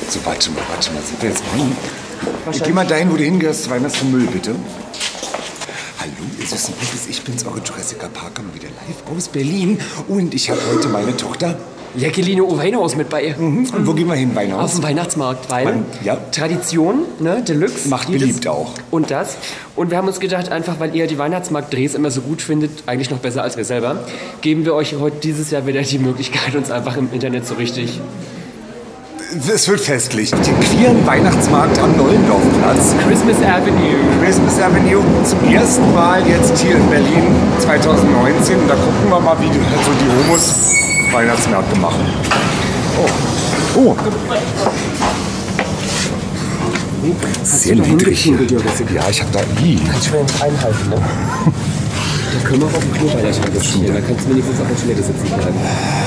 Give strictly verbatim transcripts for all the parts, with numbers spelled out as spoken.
So, warte mal, warte mal. Sind wir jetzt rein? Geh mal dahin, wo du hingehörst. Weihnachten Müll, bitte. Hallo, ihr süßen Puppis. Ich bin's, eure Jurassic Park, mal wieder live aus Berlin. Und ich habe heute meine Tochter Jacqueline O. Weinhaus mit bei. Mhm. Und wo gehen wir hin, Weinhaus? Auf den Weihnachtsmarkt, weil Man, ja. Tradition, ne, Deluxe. Macht beliebt auch. Und das. Und wir haben uns gedacht, einfach weil ihr die Weihnachtsmarkt-Drehs immer so gut findet, eigentlich noch besser als wir selber, geben wir euch heute dieses Jahr wieder die Möglichkeit, uns einfach im Internet so richtig... Es wird festlich. Den queeren Weihnachtsmarkt am Nollendorfplatz. Christmas Avenue. Christmas Avenue zum ersten Mal jetzt hier in Berlin zwanzig neunzehn. Und da gucken wir mal, wie die, halt so die Homos Weihnachtsmärkte machen. Oh. Oh. Sehr niedrig hier. Ja, ich hab da... Ih. Kannst du mir nicht einhalten, ne? Da können wir auch auf dem Klo weiter sitzen. Da kannst du wenigstens auf der Toilette sitzen bleiben.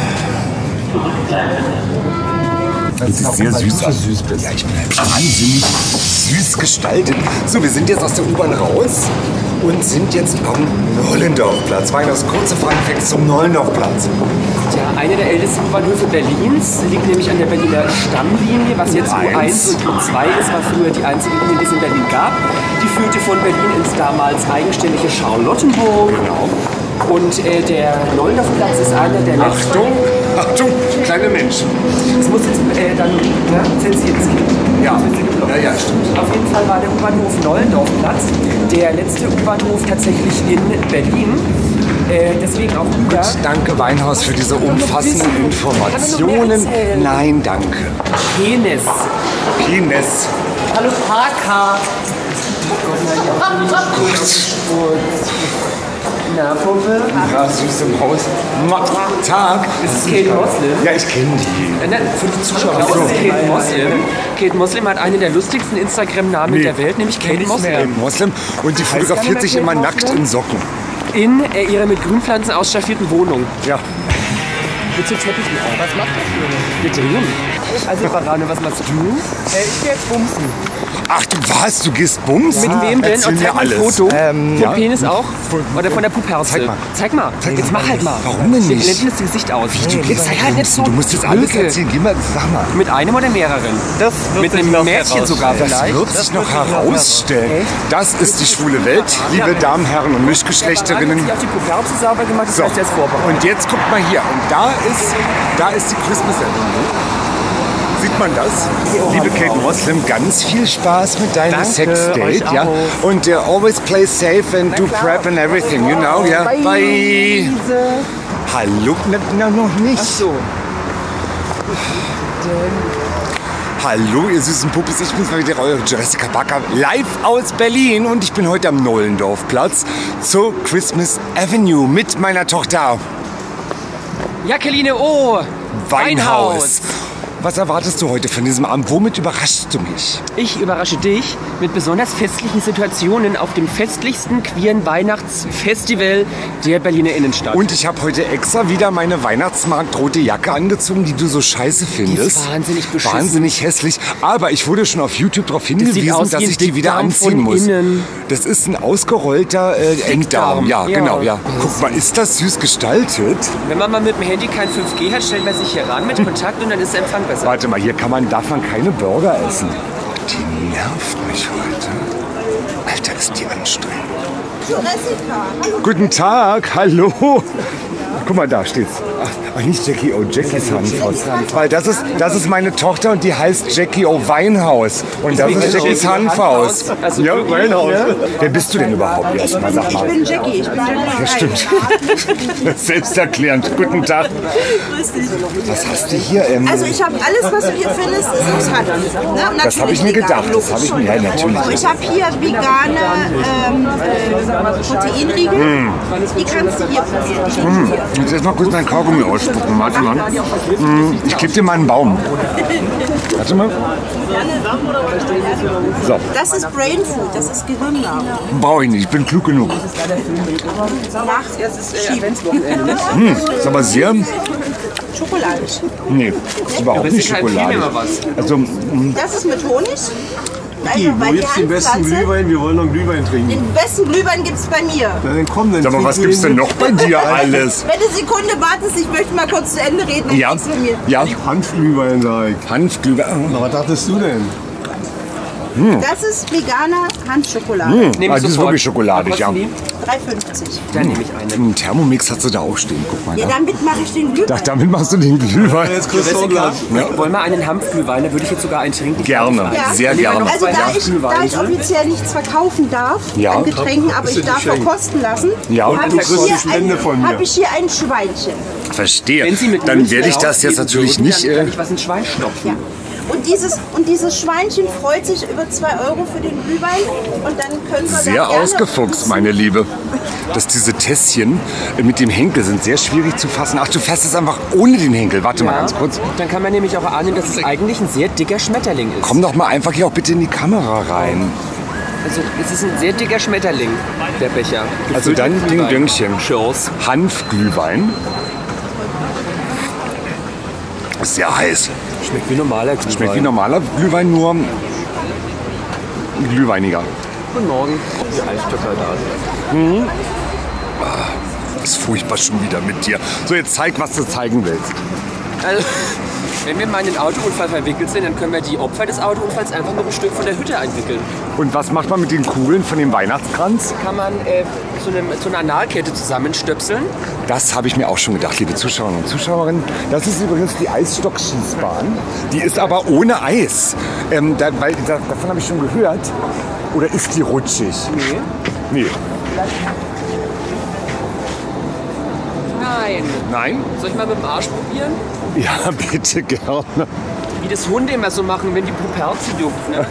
Das sieht sehr süß aus. Süß bist. Ja, ich bin halt wahnsinnig süß gestaltet. So, wir sind jetzt aus der U-Bahn raus und sind jetzt am Nollendorfplatz. War das kurze Funfact zum Nollendorfplatz. Ja, eine der ältesten U-Bahnhöfe Berlins liegt nämlich an der Berliner Stammlinie, was jetzt U eins und U zwei ist, war früher die einzige Linie, die es in Berlin gab. Die führte von Berlin ins damals eigenständige Charlottenburg. Genau. Und äh, der Nollendorfplatz ist einer der letzten... Achtung, Achtung, kleine Menschen. Das muss jetzt äh, dann ne, zensiert sein. Ja. Ja, ja, stimmt. Auf jeden Fall war der U-Bahnhof Nollendorfplatz der letzte U-Bahnhof tatsächlich in Berlin. Äh, deswegen auch U-Bahn. Gut, danke Weinhaus für diese umfassenden Informationen. Nein, danke. Penis. Penis. Hallo Parker. Na, Pumpe? Ja, süß im Haus. Tag. Das ist Kate Moslem. Ja, ich kenne die. Nein, für die Zuschauer, das ist Kate Moslem. Kate Moslem hat einen der lustigsten Instagram-Namen Nee. der Welt, nämlich Kate Moslem. Moslem. Und die fotografiert sich immer nackt in Socken. In äh, ihrer mit Grünpflanzen ausstaffierten Wohnung. Ja. Willst du Teppich mit auf? Was macht das für Wir drehen. Also, Barane, was machst du? Äh, ich gehe jetzt bumsen. Ach du was, du gehst bumsen? Mit wem denn? Erzähl Und mir zeig mal ein alles. Foto. Ähm, Vom ja. Penis auch? Oder von der Puperze? Zeig mal. Zeig mal. Zeig Jetzt mal. mach halt mal. Warum denn Wir nicht? blenden das Gesicht aus. Du Jetzt gehst sei halt halt nicht so Du musst jetzt alles drücke. erzählen. Geh mal, sag mal. Mit einem oder mehreren? Das wird Mit sich einem noch Mädchen sogar herausstellen. Das vielleicht? wird sich noch wird sich noch herausstellen. Das ist die schwule Welt, liebe Damen, Herren und Mischgeschlechterinnen. Sie hat die Puperze sauber gemacht, das So, heißt, er ist vorbereitet. und jetzt guckt mal hier. Und da ist, da ist die Christmas Avenue. Sieht man das? Liebe Kate Moslem, ganz viel Spaß mit deinem Danke, Sexdate. euch Ja? auch. Und uh, always play safe and do prep and everything, you know? Ja? Bye. Bye. Hallo? Na, na, noch nicht. Ach so. Hallo, ihr süßen Puppis, ich bin's mal wieder, eure Jurassic Park live aus Berlin und ich bin heute am Nollendorfplatz zur Christmas Avenue mit meiner Tochter Jacqueline O. Weinhaus. Was erwartest du heute von diesem Abend? Womit überraschst du mich? Ich überrasche dich mit besonders festlichen Situationen auf dem festlichsten queeren Weihnachtsfestival der Berliner Innenstadt. Und ich habe heute extra wieder meine weihnachtsmarktrote Jacke angezogen, die du so scheiße findest. wahnsinnig beschissen. Wahnsinnig hässlich. Aber ich wurde schon auf YouTube darauf sieht hingewiesen, aus dass wie ein ich die wieder Dickdarm anziehen von muss. innen. Das ist ein ausgerollter äh, Enddarm. Ja, Ja. genau. Ja. Guck mal, ist das süß gestaltet? Wenn man mal mit dem Handy kein fünf G hat, stellt man sich hier ran mit Kontakt und dann ist der Empfang besser. Warte mal, hier kann man, darf man keine Burger essen. Die nervt mich heute. Alter, ist die anstrengend. Guten Tag, hallo. Guck mal, da steht's. Ach, ach nicht Jackie O, Jackies Handhaus. Weil das ist, das ist meine Tochter und die heißt Jackie O Weinhaus. Und das ist Jackies Hanfhaus. Also Ja, wirklich, Weinhaus. ne? Wer bist du denn überhaupt erstmal? Sag mal. Ich bin Jackie, ich bin Jackie. Ja, stimmt. Selbsterklärend. Guten Tag. Grüß dich. Was hast du hier? Ähm, Also ich habe alles, was du hier findest, ist aus Hanf. Ne? Und das habe ich mir natürlich vegan, gedacht. Das habe ich mir, ja, natürlich. So, ich habe hier vegane ähm, äh, Proteinriegel. Die kannst du hier probieren. Die mm. hier. Ich muss jetzt mal kurz meinen Kaugummi ausspucken. Warte mal. Ich gebe dir mal einen Baum. Warte mal. So, Das ist Brain Food, das ist Gehirnnahrung. brauche ich nicht. Ich bin klug genug. Nachschieben. Hm, ist aber sehr... Schokoladisch. Nee, ist überhaupt nicht Schokolade. Also, mm, Das ist mit Honig. Einfach, Wo weil die gibt's den besten Handpflanze- Glühwein? Wir wollen noch einen Glühwein trinken. Den besten Glühwein gibt's bei mir. Na, dann komm, dann Sag mal, trink was du gibt's den denn mit. noch bei dir alles? Wenn eine Sekunde wartest, ich möchte mal kurz zu Ende reden. dann Ja, kriegst du von mir. ja. Hanfglühwein, sag ich. Hanfglühwein. Na, was dachtest du denn? Das ist veganer Handschokolade. Nehme Ah, ich die ist sofort. wirklich schokoladig, Was ja. kosten drei fünfzig. die? Dann nehme ich eine. Einen Thermomix hat sie da auch stehen, guck mal. Ja, Ja. damit mache ich den Glühwein. Ach, damit machst du den Glühwein. Jetzt kriegst du auch Jessica, gleich. wollen wir einen Hanfglühwein? Da würde ich jetzt sogar einen trinken. Gerne, Ja. sehr Nehmen wir gerne. noch Also zwei da ich, da Hanfglühweine. ich offiziell nichts verkaufen darf Ja. an Getränken, aber Ist ich ja darf geschenkt. verkosten lassen, Ja. Und habe du ich, kriegst hier die Spende von ein- mir. hab ich hier ein Schweinchen. Verstehe. Wenn Sie mit Dann Münzen werde ich das jetzt rausgeben natürlich würden, nicht. Dann Äh, kann ich was ins Schwein stopfen. Ja. Und dieses, und dieses Schweinchen freut sich über zwei Euro für den Glühwein und dann können wir sehr da gerne ausgefuchst, meine Liebe. Dass diese Tässchen äh, mit dem Henkel sind sehr schwierig zu fassen. Ach, du fährst es einfach ohne den Henkel. Warte mal Ja. ganz kurz. Dann kann man nämlich auch ahnen, dass es eigentlich ein sehr dicker Schmetterling ist. Komm doch mal einfach hier auch bitte in die Kamera rein. Also es ist ein sehr dicker Schmetterling, der Becher. Also Gefüllt dann mit Ding Glühwein. Düngchen. Cheers. Hanfglühwein. Ist sehr heiß. Schmeckt wie normaler Glühwein. Schmeckt wie normaler Glühwein, nur glühweiniger. Guten Morgen. Die Eistöpfer da sind. Ist furchtbar schon wieder mit dir. So, jetzt zeig, was du zeigen willst. Also, wenn wir mal in den Autounfall verwickelt sind, dann können wir die Opfer des Autounfalls einfach mit ein Stück von der Hütte einwickeln. Und was macht man mit den Kugeln von dem Weihnachtskranz? Kann man äh, zu, einem, zu einer Analkette zusammenstöpseln. Das habe ich mir auch schon gedacht, liebe Zuschauerinnen und Zuschauer. Das ist übrigens die Eisstockschießbahn. Die ist aber ohne Eis. Ähm, da, weil, da, davon habe ich schon gehört. Oder ist die rutschig? Nee. Nee. Nein. Nein? Soll ich mal mit dem Arsch probieren? Ja, bitte gerne. Wie das Hunde immer so machen, wenn die Puperze juckt. Ne?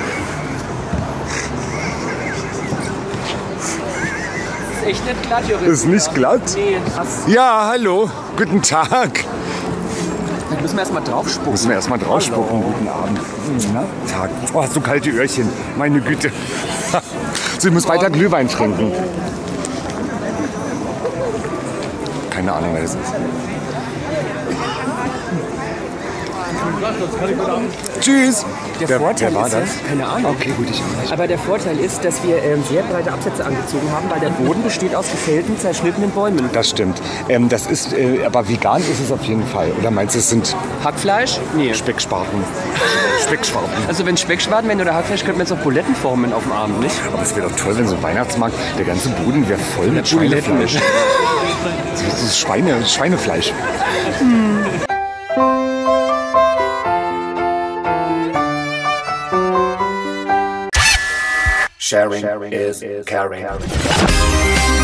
ist echt nicht glatt, Jörg. Ist nicht glatt? Nee, krass. Ja, hallo. Guten Tag. Da müssen wir erstmal drauf spucken. Müssen wir erstmal drauf spucken. Guten Abend. Na, Tag. Oh, hast du kalte Öhrchen. Meine Güte. So, ich muss weiter Glühwein trinken. Keine Ahnung, wer das ist. Tschüss. Der wer, Vorteil wer war ist, das? keine Ahnung. Okay, gut, ich auch nicht. Aber der Vorteil ist, dass wir ähm, sehr breite Absätze angezogen haben, weil der Boden besteht aus gefällten, zerschnittenen Bäumen. Das stimmt. Ähm, das ist, äh, aber vegan ist es auf jeden Fall. Oder meinst du, es sind Hackfleisch? Nee. Specksparten? Specksparten. Also wenn Speckschwaden wären oder Hackfleisch, könnte man jetzt auch Buletten formen auf dem Abend, nicht? Aber es wäre doch toll, wenn so ein Weihnachtsmarkt, der ganze Boden wäre voll mit Buletten. Schweinefleisch. Das ist Schweine, Schweinefleisch. Sharing is caring.